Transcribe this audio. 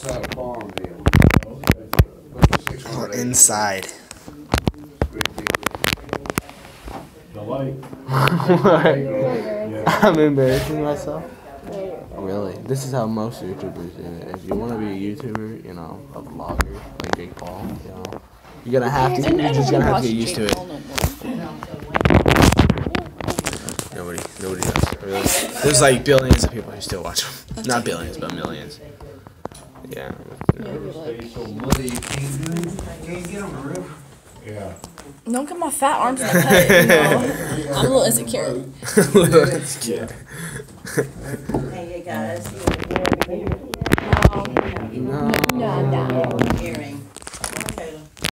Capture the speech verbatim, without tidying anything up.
outside Farmville. We're inside. The light. I'm embarrassing myself. Really? This is how most YouTubers do it. If you want to be a YouTuber, you know, a vlogger, like Jake Paul, you know, you're gonna have to, you're just gonna have to get used to it. Nobody, nobody does. Really. There's like billions of people who still watch them. Not billions, but millions. Yeah. Stay so muddy, you can't do it. Can't get on the roof. Yeah. Don't get my fat arms in the cut, you know. I'm a little insecure. Hey, you guys. No. No. No, no. Earring. Okay,